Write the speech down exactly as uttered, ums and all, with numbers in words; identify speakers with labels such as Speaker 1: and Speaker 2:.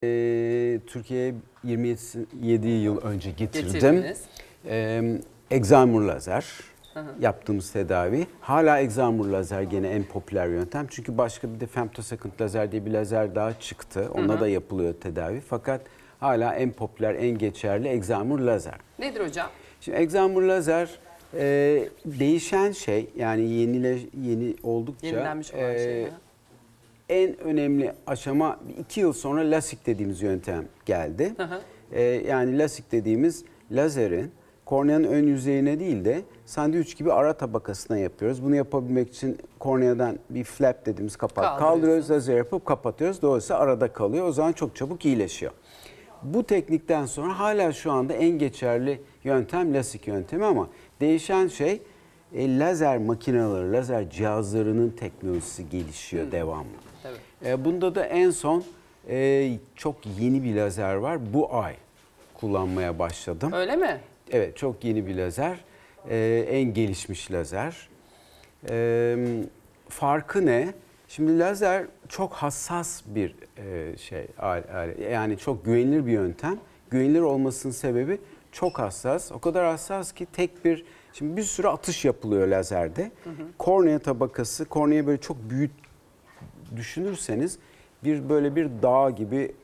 Speaker 1: Ee, Türkiye'ye yirmi yedi yıl önce getirdim.
Speaker 2: Getirdiniz.
Speaker 1: Ee, Excimer lazer yaptığımız tedavi. Hala Excimer lazer gene en popüler yöntem. Çünkü başka bir de femtosecond lazer diye bir lazer daha çıktı. Ona hı hı. da yapılıyor tedavi. Fakat hala en popüler, en geçerli Excimer lazer.
Speaker 2: Nedir hocam?
Speaker 1: Şimdi Excimer lazer e, değişen şey, yani yenile, yeni oldukça
Speaker 2: yenilenmiş olan
Speaker 1: e,
Speaker 2: şey.
Speaker 1: en önemli aşama iki yıl sonra LASIK dediğimiz yöntem geldi. Hı hı. Ee, yani LASIK dediğimiz lazerin korneanın ön yüzeyine değil de sandviç gibi ara tabakasına yapıyoruz. Bunu yapabilmek için korneadan bir flap dediğimiz kapak kaldırıyoruz, lazer yapıp kapatıyoruz. Dolayısıyla arada kalıyor. O zaman çok çabuk iyileşiyor. Bu teknikten sonra hala şu anda en geçerli yöntem LASIK yöntemi, ama değişen şey e, lazer makineleri, lazer cihazlarının teknolojisi gelişiyor hmm. devamlı. Evet. E, bunda da en son e, çok yeni bir lazer var. Bu ay kullanmaya başladım.
Speaker 2: Öyle mi?
Speaker 1: Evet, çok yeni bir lazer. E, en gelişmiş lazer. E, farkı ne? Şimdi lazer çok hassas bir e, şey, yani çok güvenilir bir yöntem. Güvenilir olmasının sebebi çok hassas. O kadar hassas ki tek bir, şimdi bir sürü atış yapılıyor lazerde. Hı hı. Kornea tabakası, kornea böyle çok büyük düşünürseniz bir böyle bir dağ gibi